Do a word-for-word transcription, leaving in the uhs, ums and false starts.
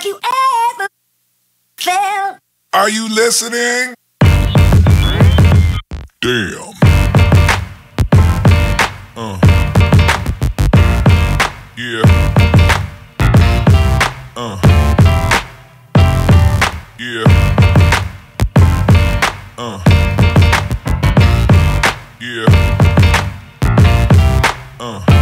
Have you ever felt? Are you listening? Damn. Uh. Yeah. Uh. Yeah. Uh. Yeah. Uh.